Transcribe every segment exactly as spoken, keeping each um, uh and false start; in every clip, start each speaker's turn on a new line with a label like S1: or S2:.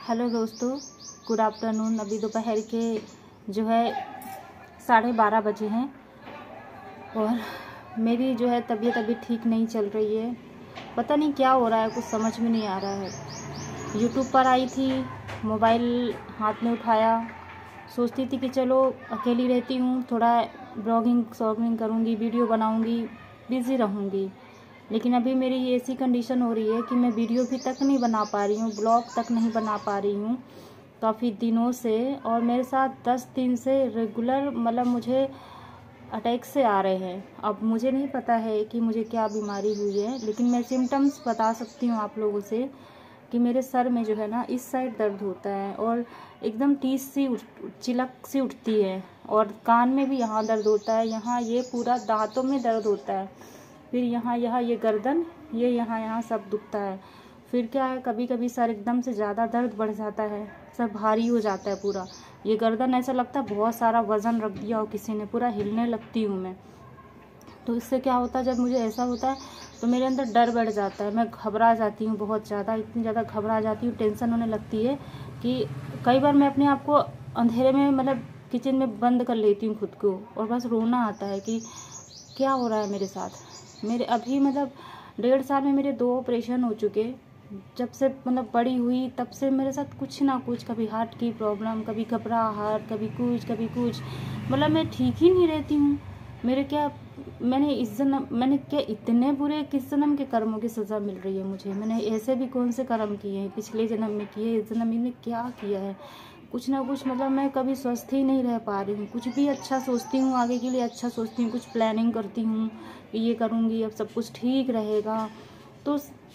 S1: Hello दोस्तों, good afternoon. अभी दोपहर के जो है साढ़े बारह बजे हैं और मेरी जो है तबीयत अभी ठीक नहीं चल रही है। पता नहीं क्या हो रहा है, कुछ समझ में नहीं आ रहा है। यूट्यूब पर आई थी, मोबाइल हाथ में उठाया, सोचती थी कि चलो अकेली रहती हूँ, थोड़ा ब्लॉगिंग शॉगिंग करूँगी, वीडियो बनाऊँगी, बिज़ी रहूँगी। लेकिन अभी मेरी ऐसी कंडीशन हो रही है कि मैं वीडियो भी तक नहीं बना पा रही हूँ, ब्लॉग तक नहीं बना पा रही हूँ काफ़ी दिनों से। और मेरे साथ दस दिन से रेगुलर मतलब मुझे अटैक से आ रहे हैं। अब मुझे नहीं पता है कि मुझे क्या बीमारी हुई है, लेकिन मैं सिम्टम्स बता सकती हूँ आप लोगों से कि मेरे सर में जो है ना इस साइड दर्द होता है और एकदम टीस सी उठ चिलक सी उठती है, और कान में भी यहाँ दर्द होता है, यहाँ ये पूरा दांतों में दर्द होता है, फिर यहाँ यहाँ ये गर्दन, ये यहाँ यहाँ सब दुखता है। फिर क्या है, कभी कभी सर एकदम से ज़्यादा दर्द बढ़ जाता है, सर भारी हो जाता है पूरा। ये गर्दन ऐसा लगता है बहुत सारा वज़न रख दिया हो किसी ने, पूरा हिलने लगती हूँ मैं। तो इससे क्या होता है, जब मुझे ऐसा होता है तो मेरे अंदर डर बढ़ जाता है, मैं घबरा जाती हूँ बहुत ज़्यादा, इतनी ज़्यादा घबरा जाती हूँ, टेंशन होने लगती है कि कई बार मैं अपने आप को अंधेरे में मतलब किचन में बंद कर लेती हूँ खुद को, और बस रोना आता है कि क्या हो रहा है मेरे साथ। मेरे अभी मतलब डेढ़ साल में मेरे दो ऑपरेशन हो चुके। जब से मतलब बड़ी हुई तब से मेरे साथ कुछ ना कुछ, कभी हार्ट की प्रॉब्लम, कभी घबराहट, कभी कुछ कभी कुछ, मतलब मैं ठीक ही नहीं रहती हूँ। मेरे क्या मैंने इस जन्म मैंने क्या इतने बुरे किस जन्म के कर्मों की सज़ा मिल रही है मुझे। मैंने ऐसे भी कौन से कर्म किए हैं, पिछले जन्म में किए, इस जन्म में क्या किया है, कुछ ना कुछ। मतलब मैं कभी स्वस्थ ही नहीं रह पा रही हूँ। कुछ भी अच्छा सोचती हूँ, आगे के लिए अच्छा सोचती हूँ, कुछ प्लानिंग करती हूँ कि ये करूँगी, अब सब कुछ ठीक रहेगा, तो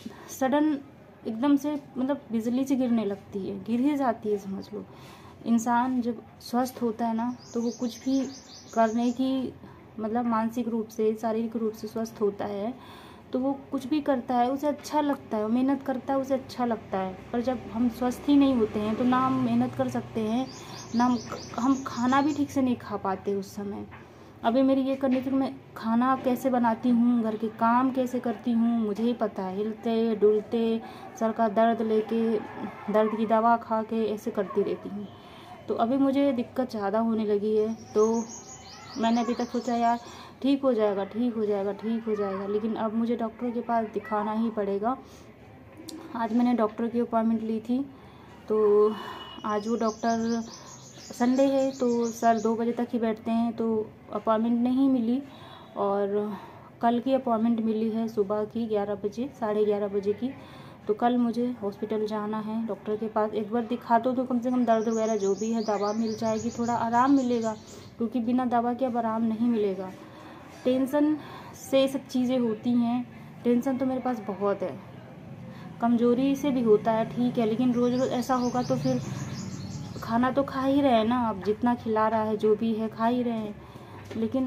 S1: सडन एकदम से मतलब बिजली से गिरने लगती है, गिर ही जाती है समझ लो। इंसान जब स्वस्थ होता है ना तो वो कुछ भी करने की मतलब मानसिक रूप से, शारीरिक रूप से स्वस्थ होता है तो वो कुछ भी करता है उसे अच्छा लगता है, मेहनत करता है उसे अच्छा लगता है। पर जब हम स्वस्थ ही नहीं होते हैं तो ना हम मेहनत कर सकते हैं, ना हम हम खाना भी ठीक से नहीं खा पाते उस समय। अभी मेरी ये करनी थी कि मैं खाना कैसे बनाती हूँ, घर के काम कैसे करती हूँ, मुझे ही पता है। हिलते डुलते, सर का दर्द लेके, दर्द की दवा खा के ऐसे करती रहती हूँ। तो अभी मुझे दिक्कत ज़्यादा होने लगी है, तो मैंने अभी तक सोचा यार ठीक हो जाएगा, ठीक हो जाएगा, ठीक हो जाएगा, लेकिन अब मुझे डॉक्टर के पास दिखाना ही पड़ेगा। आज मैंने डॉक्टर की अपॉइंटमेंट ली थी, तो आज वो डॉक्टर, संडे है तो सर दो बजे तक ही बैठते हैं, तो अपॉइंटमेंट नहीं मिली। और कल की अपॉइंटमेंट मिली है सुबह की ग्यारह बजे, साढ़े ग्यारह बजे की। तो कल मुझे हॉस्पिटल जाना है, डॉक्टर के पास एक बार दिखा दो तो कम से कम दर्द वगैरह जो भी है दवा मिल जाएगी, थोड़ा आराम मिलेगा, क्योंकि बिना दवा के अब आराम नहीं मिलेगा। टेंशन से ये सब चीज़ें होती हैं। टेंशन तो मेरे पास बहुत है, कमज़ोरी से भी होता है, ठीक है, लेकिन रोज़ रोज़ ऐसा होगा तो फिर खाना तो खा ही रहे हैं ना, अब जितना खिला रहा है जो भी है खा ही रहे हैं, लेकिन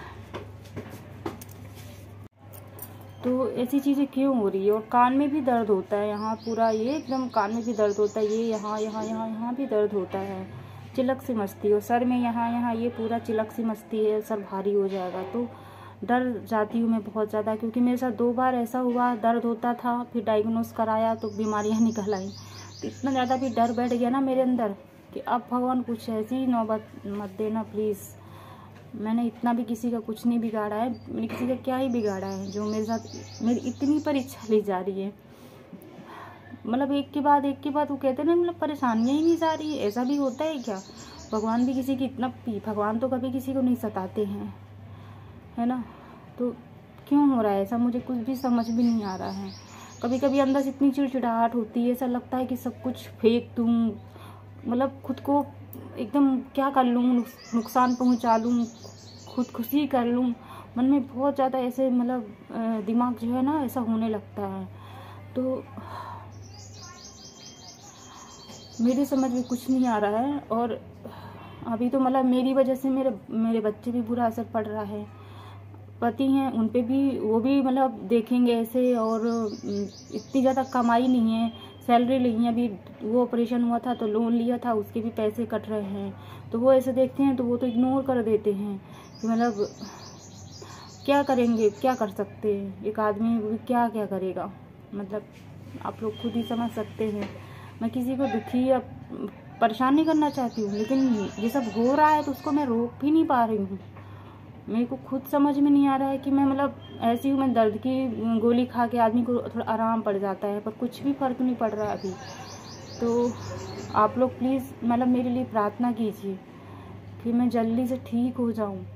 S1: तो ऐसी चीज़ें क्यों हो रही है। और कान में भी दर्द होता है, यहाँ पूरा ये एकदम कान में भी दर्द होता है, ये यहाँ यहाँ यहाँ यहाँ भी दर्द होता है, चिलक सी मचती है। और सर में यहाँ यहाँ ये पूरा चिलक सी मचती है, सर भारी हो जाएगा। तो डर जाती हूँ मैं बहुत ज़्यादा, क्योंकि मेरे साथ दो बार ऐसा हुआ, दर्द होता था, फिर डायग्नोस कराया तो बीमारियाँ निकल आई। तो इतना ज़्यादा भी डर बैठ गया ना मेरे अंदर कि अब भगवान कुछ ऐसी नौबत मत देना प्लीज़। मैंने इतना भी किसी का कुछ नहीं बिगाड़ा है, मैंने किसी का क्या ही बिगाड़ा है जो मेरे साथ मेरी इतनी परीक्षा ली जा रही है। मतलब एक के बाद एक के बाद वो कहते हैं ना, मतलब परेशानियाँ ही नहीं जा रही है। ऐसा भी होता है क्या? भगवान भी किसी की इतना भगवान तो कभी किसी को नहीं सताते हैं, है ना? तो क्यों हो रहा है ऐसा, मुझे कुछ भी समझ भी नहीं आ रहा है। कभी कभी अंदर से इतनी चिड़चिड़ाहट होती है, ऐसा लगता है कि सब कुछ फेंक दूँ, मतलब खुद को एकदम क्या कर लूँ, नुकसान पहुंचा लूँ, खुद खुशी कर लूँ। मन में बहुत ज़्यादा ऐसे मतलब दिमाग जो है ना ऐसा होने लगता है। तो मेरी समझ में कुछ नहीं आ रहा है। और अभी तो मतलब मेरी वजह से मेरे मेरे बच्चे भी बुरा असर पड़ रहा है। पति हैं उन पे भी, वो भी मतलब देखेंगे ऐसे, और इतनी ज़्यादा कमाई नहीं है, सैलरी नहीं है। अभी वो ऑपरेशन हुआ था तो लोन लिया था, उसके भी पैसे कट रहे हैं, तो वो ऐसे देखते हैं तो वो तो इग्नोर कर देते हैं कि मतलब क्या करेंगे, क्या कर सकते हैं, एक आदमी क्या क्या करेगा। मतलब आप लोग खुद ही समझ सकते हैं। मैं किसी को दुखी या परेशान नहीं करना चाहती हूँ, लेकिन ये सब हो रहा है तो उसको मैं रोक भी नहीं पा रही हूँ। मेरे को खुद समझ में नहीं आ रहा है कि मैं मतलब ऐसी हूँ, मैं दर्द की गोली खा के आदमी को थोड़ा आराम पड़ जाता है, पर कुछ भी फ़र्क नहीं पड़ रहा अभी। तो आप लोग प्लीज़ मतलब मेरे लिए प्रार्थना कीजिए कि मैं जल्दी से ठीक हो जाऊँ।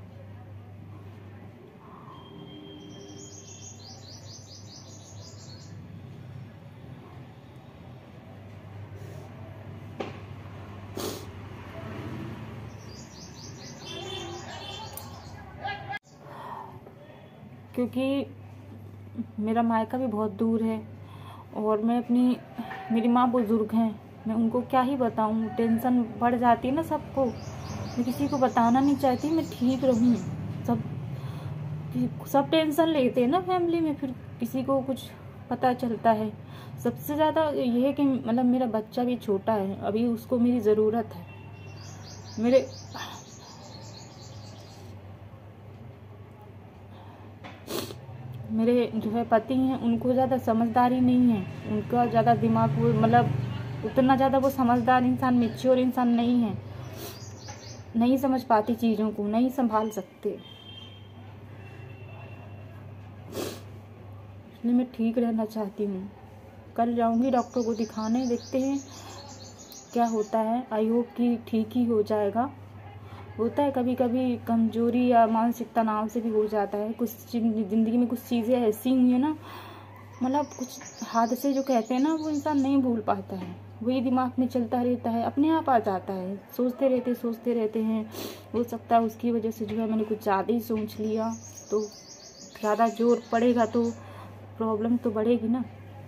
S1: क्योंकि मेरा मायका भी बहुत दूर है और मैं अपनी मेरी माँ बुजुर्ग हैं, मैं उनको क्या ही बताऊँ, टेंशन बढ़ जाती है ना सबको। मैं किसी को बताना नहीं चाहती मैं ठीक रहूँ। सब सब टेंशन लेते हैं ना फैमिली में, फिर किसी को कुछ पता चलता है। सबसे ज़्यादा ये है कि मतलब मेरा बच्चा भी छोटा है, अभी उसको मेरी ज़रूरत है। मेरे मेरे जो है पति हैं, उनको ज़्यादा समझदारी नहीं है, उनका ज़्यादा दिमाग वो मतलब उतना ज़्यादा वो समझदार इंसान, मैच्योर इंसान नहीं है, नहीं समझ पाती चीज़ों को, नहीं संभाल सकते। इसलिए मैं ठीक रहना चाहती हूँ। कल जाऊँगी डॉक्टर को दिखाने, देखते हैं क्या होता है। आई होप कि ठीक ही हो जाएगा। होता है कभी कभी कमजोरी या मानसिक तनाव से भी हो जाता है। कुछ ज़िंदगी में कुछ चीज़ें ऐसी हुई हैं ना, मतलब कुछ हादसे जो कहते हैं ना, वो इंसान नहीं भूल पाता है, वही दिमाग में चलता रहता है, अपने आप आ जाता है। सोचते रहते सोचते रहते हैं। हो सकता है उसकी वजह से जो है मैंने कुछ ज़्यादा ही सोच लिया, तो ज़्यादा जोर पड़ेगा तो प्रॉब्लम तो बढ़ेगी ना।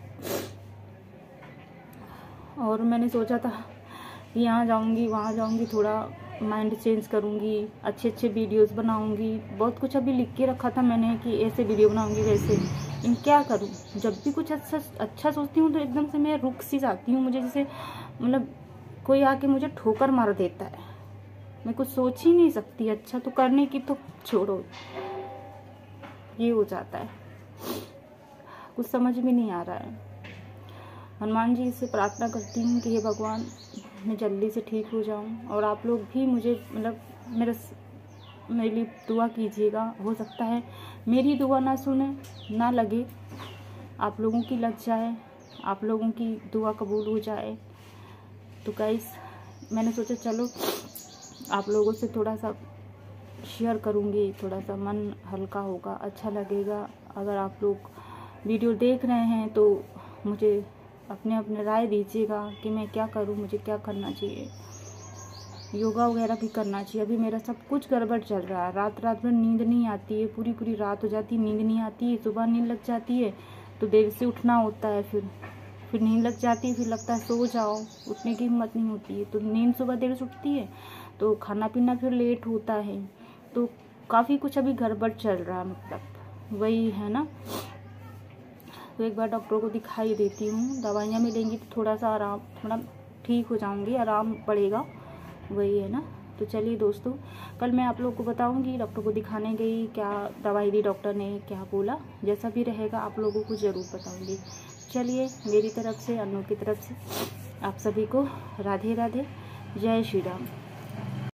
S1: और मैंने सोचा था कि यहाँ जाऊँगी वहाँ जाऊँगी, थोड़ा माइंड चेंज करूँगी, अच्छे अच्छे वीडियोस बनाऊँगी। बहुत कुछ अभी लिख के रखा था मैंने कि ऐसे वीडियो बनाऊँगी वैसे, इन क्या करूँ। जब भी कुछ अच्छा अच्छा सोचती हूँ तो एकदम से मैं रुक सी जाती हूँ। मुझे जैसे मतलब कोई आके मुझे ठोकर मार देता है, मैं कुछ सोच ही नहीं सकती। अच्छा तो करने की तो छोड़ो, ये हो जाता है, कुछ समझ में नहीं आ रहा है। हनुमान जी से प्रार्थना करती हूँ कि हे भगवान मैं जल्दी से ठीक हो जाऊँ, और आप लोग भी मुझे मतलब मेरे मेरे लिए दुआ कीजिएगा। हो सकता है मेरी दुआ ना सुने, ना लगे, आप लोगों की लग जाए, आप लोगों की दुआ कबूल हो जाए। तो गाइस मैंने सोचा चलो आप लोगों से थोड़ा सा शेयर करूँगी, थोड़ा सा मन हल्का होगा, अच्छा लगेगा। अगर आप लोग वीडियो देख रहे हैं तो मुझे अपने अपने राय दीजिएगा कि मैं क्या करूं, मुझे क्या करना चाहिए। योगा वगैरह भी करना चाहिए। अभी मेरा सब कुछ गड़बड़ चल रहा है, रात रात में नींद नहीं आती है, पूरी पूरी रात हो जाती है, नींद नहीं आती है। सुबह नींद लग जाती है तो देर से उठना होता है, फिर फिर नींद लग जाती है, फिर लगता है सो जाओ, उठने की हिम्मत नहीं होती है। तो नींद सुबह देर से उठती है तो खाना पीना फिर लेट होता है, तो काफ़ी कुछ अभी गड़बड़ चल रहा है, मतलब वही है ना। तो एक बार डॉक्टर को दिखाई देती हूँ, दवाइयाँ मिलेंगी तो थोड़ा सा आराम, मतलब ठीक हो जाऊँगी, आराम पड़ेगा, वही है ना। तो चलिए दोस्तों, कल मैं आप लोग को बताऊँगी डॉक्टर को दिखाने गई, क्या दवाई दी डॉक्टर ने, क्या बोला, जैसा भी रहेगा आप लोगों को ज़रूर बताऊँगी। चलिए मेरी तरफ से, अन्नू की तरफ से आप सभी को राधे राधे, जय श्री राम।